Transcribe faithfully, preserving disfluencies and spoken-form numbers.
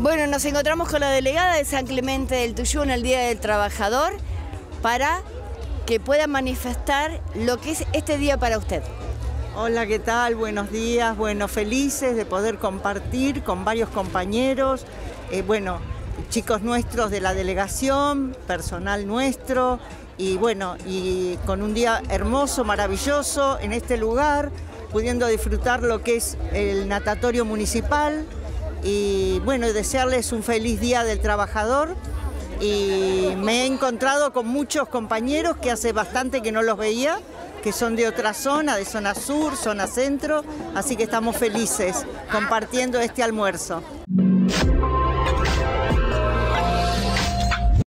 Bueno, nos encontramos con la delegada de San Clemente del Tuyú en el Día del Trabajador para que pueda manifestar lo que es este día para usted. Hola, ¿qué tal? Buenos días. Bueno, felices de poder compartir con varios compañeros, eh, bueno, chicos nuestros de la delegación, personal nuestro, y bueno, y con un día hermoso, maravilloso en este lugar, pudiendo disfrutar lo que es el natatorio municipal, y bueno, desearles un feliz Día del Trabajador. Y me he encontrado con muchos compañeros que hace bastante que no los veía, que son de otra zona, de zona sur, zona centro, así que estamos felices compartiendo este almuerzo.